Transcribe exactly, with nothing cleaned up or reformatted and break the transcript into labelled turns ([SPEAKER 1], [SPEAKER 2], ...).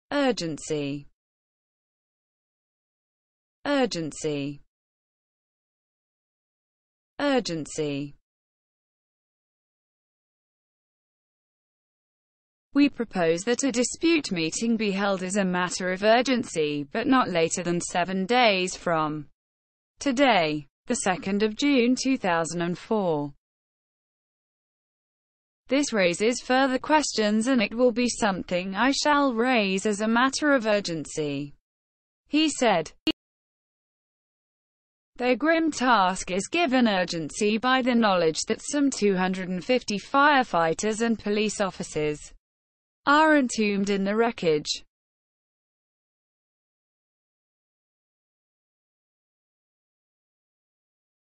[SPEAKER 1] urgency, urgency, urgency. We propose that a dispute meeting be held as a matter of urgency, but not later than seven days from today, the second of June two thousand four. This raises further questions, and it will be something I shall raise as a matter of urgency, he said. Their grim task is given urgency by the knowledge that some two hundred fifty firefighters and police officers are entombed in the wreckage.